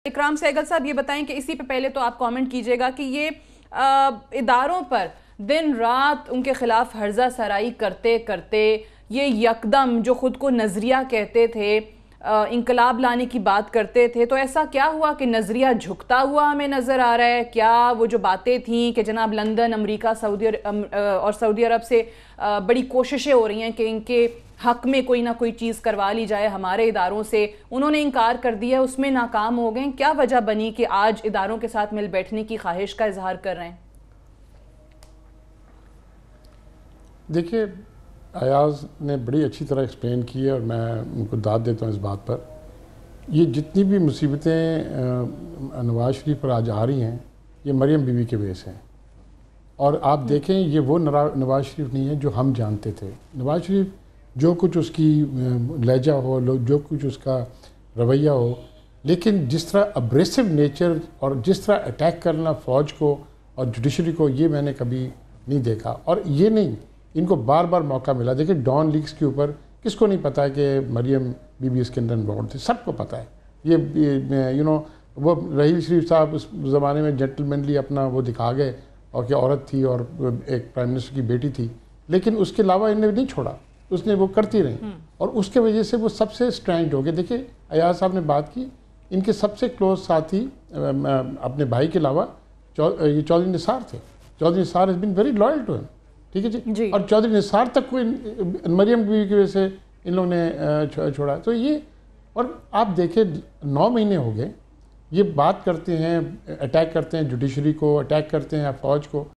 इकराम सहगल साहब, ये बताएं कि इसी पे पहले तो आप कमेंट कीजिएगा कि ये इदारों पर दिन रात उनके खिलाफ हर्जा सराई करते करते ये यकदम जो खुद को नजरिया कहते थे, इंकलाब लाने की बात करते थे, तो ऐसा क्या हुआ कि नजरिया झुकता हुआ हमें नजर आ रहा है? क्या वो जो बातें थी कि जनाब लंदन, अमेरिका, सऊदी अरब से बड़ी कोशिशें हो रही हैं कि इनके हक में कोई ना कोई चीज़ करवा ली जाए हमारे इदारों से, उन्होंने इनकार कर दिया, उसमें नाकाम हो गए? क्या वजह बनी कि आज इदारों के साथ मिल बैठने की ख्वाहिश का इजहार कर रहे हैं? देखिए, अयाज ने बड़ी अच्छी तरह एक्सप्लेन की है और मैं उनको दाद देता हूँ इस बात पर। ये जितनी भी मुसीबतें नवाज शरीफ पर आज आ रही हैं, ये मरियम बीवी के वजह से हैं। और आप देखें, ये वो नवाज शरीफ नहीं है जो हम जानते थे। नवाज शरीफ जो कुछ उसकी लहजा हो, जो कुछ उसका रवैया हो, लेकिन जिस तरह अब्रेसिव नेचर और जिस तरह अटैक करना फ़ौज को और जुडिशरी को, ये मैंने कभी नहीं देखा। और ये नहीं, इनको बार बार मौका मिला। देखिए, डॉन लीक्स के ऊपर किसको नहीं पता है कि मरियम बीबी इसके अंदर इन्वॉल्व थी? सबको पता है। ये वो रहील शरीफ साहब उस ज़माने में जेंटलमैनली अपना वो दिखा गए और कि औरत थी और एक प्राइम मिनिस्टर की बेटी थी, लेकिन उसके अलावा इन्हें नहीं छोड़ा, उसने वो करती रही और उसके वजह से वो सबसे स्ट्रेंड हो गए। देखिए, अयाज साहब ने बात की, इनके सबसे क्लोज साथी अपने भाई के अलावा ये चौधरी निसार थे। Chaudhary Nisar has been very loyal to him, ठीक है जी। और चौधरी निसार तक को मरियम बीवी की वजह से इन लोगों ने छोड़ा। तो ये, और आप देखें 9 महीने हो गए ये बात करते हैं, अटैक करते हैं जुडिशरी को, अटैक करते हैं फ़ौज को।